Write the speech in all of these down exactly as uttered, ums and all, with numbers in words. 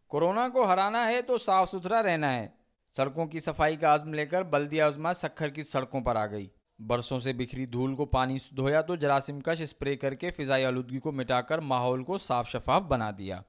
Corona को हराना है तो साफ सुथरा रहना है। सड़कों की सफाई का आज़्म लेकर बल्दिया उज़्मा सक्खर की सड़कों पर आ गई। बरसों से बिखरी धूल को पानी से धोया तो जरासीम कश स्प्रे करके फिजाई आलूदगी को मिटाकर माहौल को साफ शफाफ बना दिया।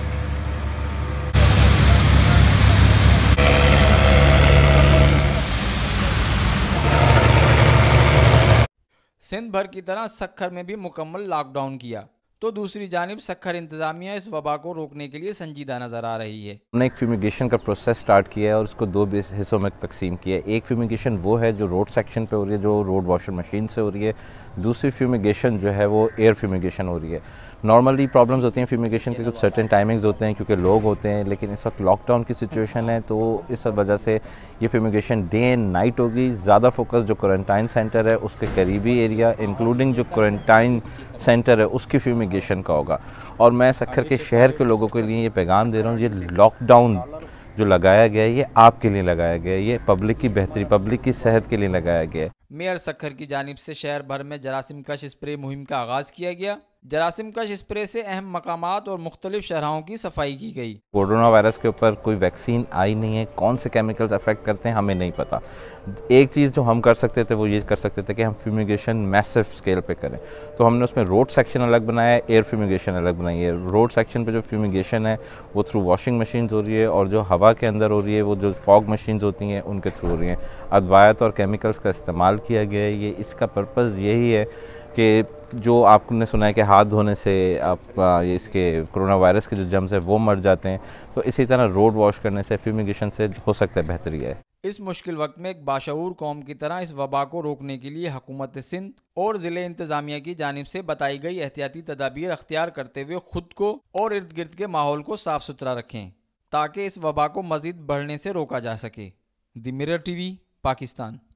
सिंध भर की तरह सक्खर में भी मुकम्मल लॉकडाउन किया तो दूसरी जानिब सक्खर इंतजामिया इस वबा को रोकने के लिए संजीदा नजर आ रही है। हमने एक फ्यूमिगेशन का प्रोसेस स्टार्ट किया है और उसको दो हिस्सों में तकसीम किया है। एक फ्यूमिगेशन वो है जो रोड सेक्शन पे हो रही है, जो रोड वॉशर मशीन से हो रही है। दूसरी फ्यूमिगेशन जो है वो एयर फ्यूमिगेशन हो रही है। नॉर्मली प्रॉब्लम्स होती हैं फ्यूमिगेशन के, कुछ सर्टेन टाइमिंग्स होते हैं क्योंकि लोग होते हैं, लेकिन इस वक्त लॉकडाउन की सिचुएशन है तो इस वजह से ये फ्यूमिगेशन डे एंड नाइट होगी। ज़्यादा फोकस जो क्वारंटाइन सेंटर है उसके करीबी एरिया इंक्लूडिंग जो क्वारंटाइन सेंटर है उसकी फ्यूमिगेशन का होगा। और मैं सक्खर के शहर के लोगों के लिए ये पैगाम दे रहा हूँ, ये लॉकडाउन जो लगाया गया है ये आपके लिए लगाया गया है, ये पब्लिक की बेहतरी, पब्लिक की सेहत के लिए लगाया गया है। मेयर सक्खर की जानिब से शहर भर में जरासीम कश स्प्रे मुहिम का आगाज किया गया। जरासीम कश स्प्रे से अहम मकामात और मुख्तलिफ शहरों की सफाई की गई। कोरोना वायरस के ऊपर कोई वैक्सीन आई नहीं है, कौन से केमिकल्स अफेक्ट करते हैं हमें नहीं पता। एक चीज़ जो हम कर सकते थे वो ये कर सकते थे कि हम फ्यूमिगेशन मैसिव स्केल पे करें, तो हमने उसमें रोड सेक्शन अलग बनाया है, एयर फ्यूमिगेशन अलग बनाई है। रोड सेक्शन पे जो फ्यूमिगेशन है वो थ्रू वॉशिंग मशीन हो रही है और जो हवा के अंदर हो रही है वो जो फॉग मशीन होती हैं उनके थ्रू हो रही हैं। अदवायत और केमिकल्स का इस्तेमाल किया गया है। ये इसका पर्पज़ यही है कि जो आपने सुना है कि हाथ धोने से आप इसके कोरोना वायरस के जो जर्म्स है वो मर जाते हैं, तो इसी तरह रोड वॉश करने से, फ्यूमिगेशन से हो सकता है बेहतरी है। इस मुश्किल वक्त में एक बाशऊर कौम की तरह इस वबा को रोकने के लिए हुकूमत सिंध और ज़िले इंतज़ामिया की जानिब से बताई गई एहतियाती तदाबीर अख्तियार करते हुए खुद को और इर्द गिर्द के माहौल को साफ सुथरा रखें ताकि इस वबा को मज़ीद बढ़ने से रोका जा सके। The mirror TV, Pakistan.